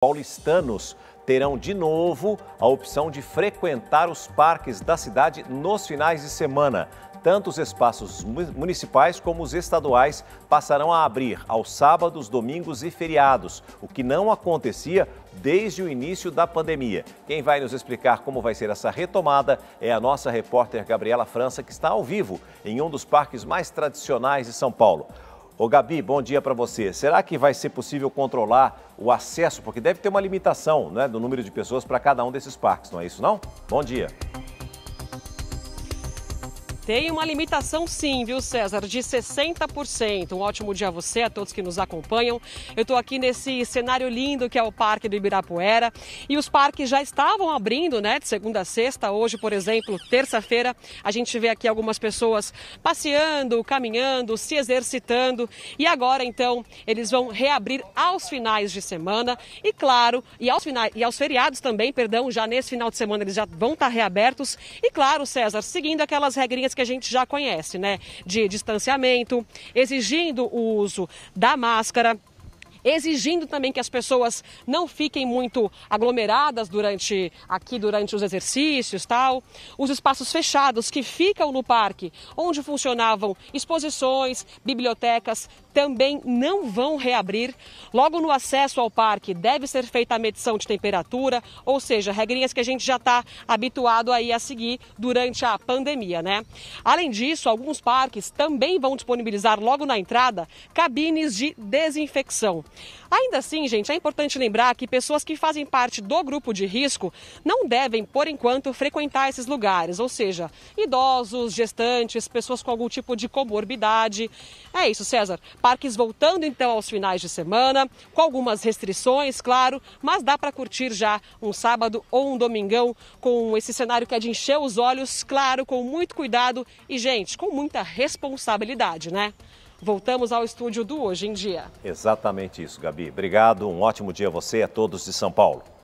Paulistanos terão de novo a opção de frequentar os parques da cidade nos finais de semana. Tanto os espaços municipais como os estaduais passarão a abrir aos sábados, domingos e feriados, o que não acontecia desde o início da pandemia. Quem vai nos explicar como vai ser essa retomada é a nossa repórter Gabriela França, que está ao vivo em um dos parques mais tradicionais de São Paulo. Ô Gabi, bom dia para você. Será que vai ser possível controlar o acesso? Porque deve ter uma limitação, né, do número de pessoas para cada um desses parques, não é isso não? Bom dia. Tem uma limitação sim, viu, César, de 60%. Um ótimo dia a você, a todos que nos acompanham. Eu estou aqui nesse cenário lindo que é o Parque do Ibirapuera. E os parques já estavam abrindo, né, de segunda a sexta. Hoje, por exemplo, terça-feira, a gente vê aqui algumas pessoas passeando, caminhando, se exercitando. E agora, então, eles vão reabrir aos finais de semana. E claro, e aos feriados também, perdão, já nesse final de semana eles já vão estar reabertos. E claro, César, seguindo aquelas regrinhas que a gente já conhece, né? De distanciamento, exigindo o uso da máscara, exigindo também que as pessoas não fiquem muito aglomeradas durante os exercícios, tal. Os espaços fechados que ficam no parque, onde funcionavam exposições, bibliotecas, também não vão reabrir. Logo no acesso ao parque deve ser feita a medição de temperatura, ou seja, regrinhas que a gente já está habituado aí a seguir durante a pandemia, né? Além disso, alguns parques também vão disponibilizar logo na entrada cabines de desinfecção. Ainda assim, gente, é importante lembrar que pessoas que fazem parte do grupo de risco não devem, por enquanto, frequentar esses lugares, ou seja, idosos, gestantes, pessoas com algum tipo de comorbidade. É isso, César. Parques voltando então aos finais de semana, com algumas restrições, claro, mas dá para curtir já um sábado ou um domingão com esse cenário que é de encher os olhos, claro, com muito cuidado e, gente, com muita responsabilidade, né? Voltamos ao estúdio do Hoje em Dia. Exatamente isso, Gabi. Obrigado, um ótimo dia a você e a todos de São Paulo.